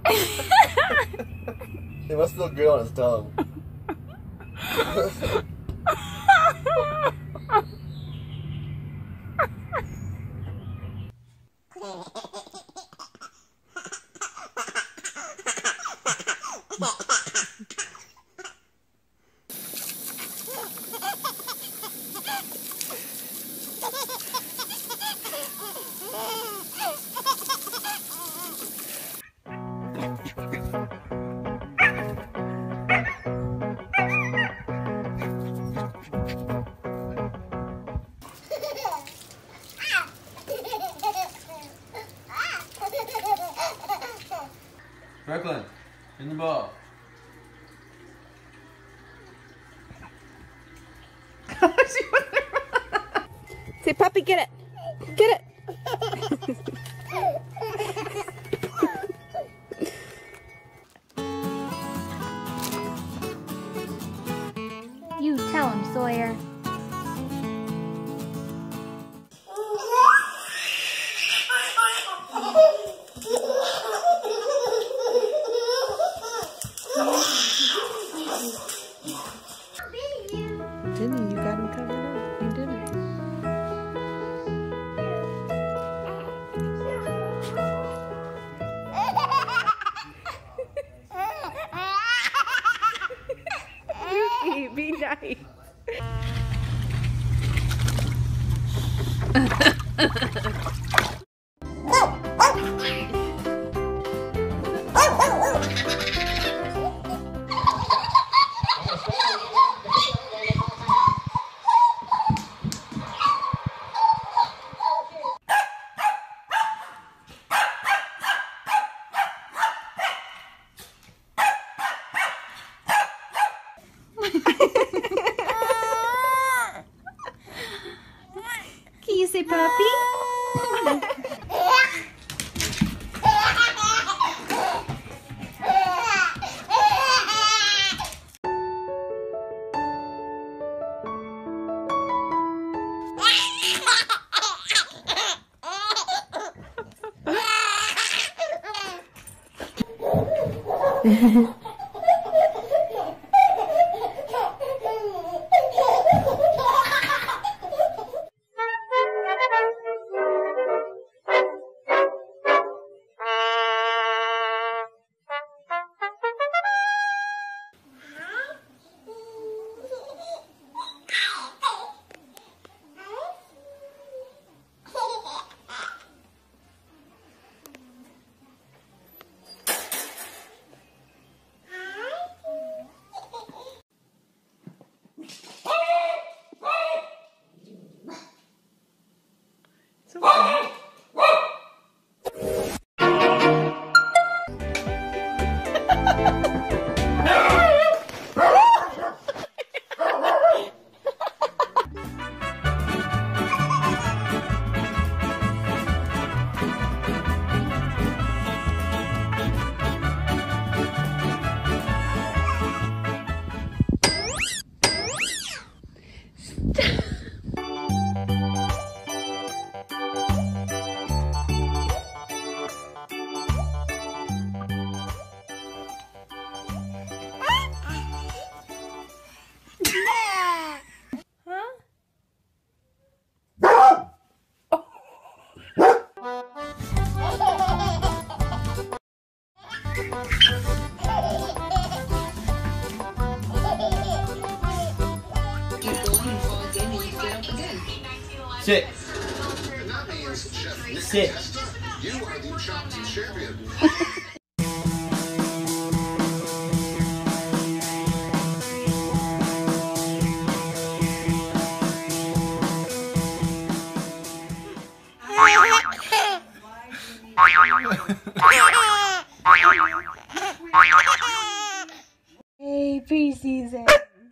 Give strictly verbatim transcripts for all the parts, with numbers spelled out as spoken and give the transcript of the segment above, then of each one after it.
It must feel good on his tongue. Brooklyn, in the ball. Say, puppy, get it. Get it. You tell him, Sawyer. Didn't you? You got him covered up. You did it. Yuki, be nice. Can you say puppy? Sit. Sit. You are the chopped champion. Hey, preseason.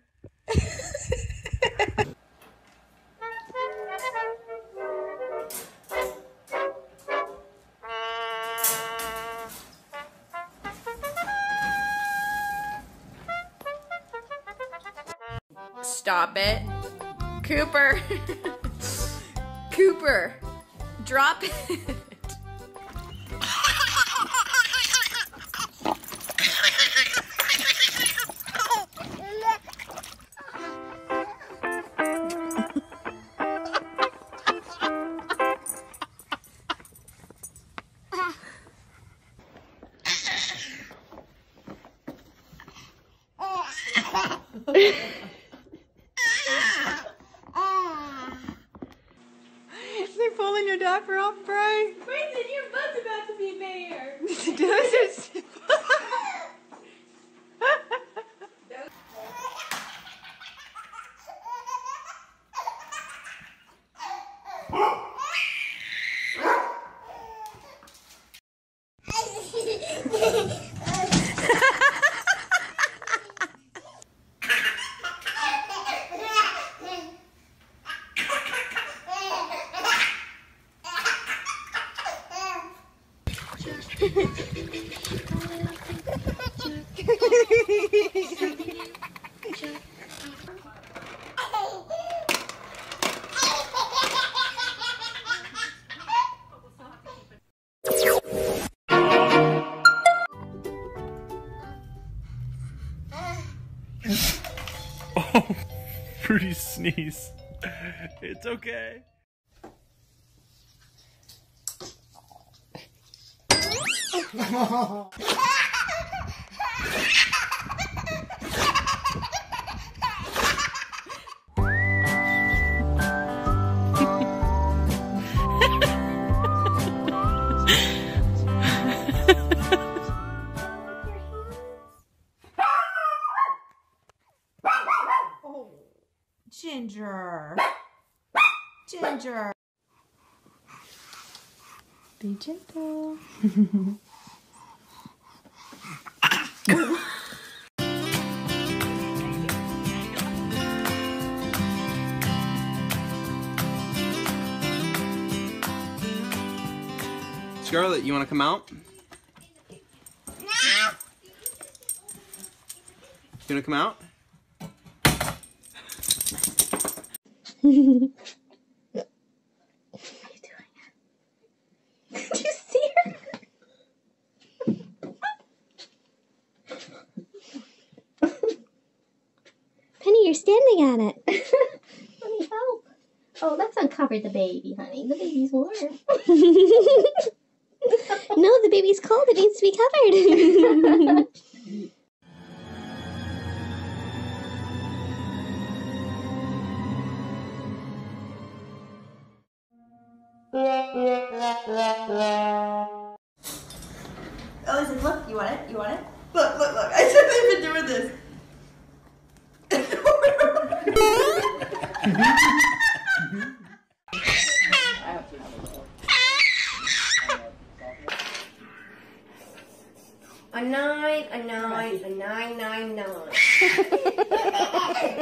Stop it. Cooper. Cooper. Drop it. They're pulling your diaper off, Bray. Grayson, your butt's about to be bare. Those are Oh, Fruity sneeze. It's okay. Ginger. Ginger. Be gentle. Scarlett, you want to come out? You want to come out? What are you doing? Did you see her? Penny, you're standing on it. Let me help. Oh, let's uncover the baby, honey. The baby's warm. No, the baby's cold. It needs to be covered. Ellison, look, you want it? You want it? Look, look, look. I said they've been doing this. A nine, a nine, a nine, nine, nine.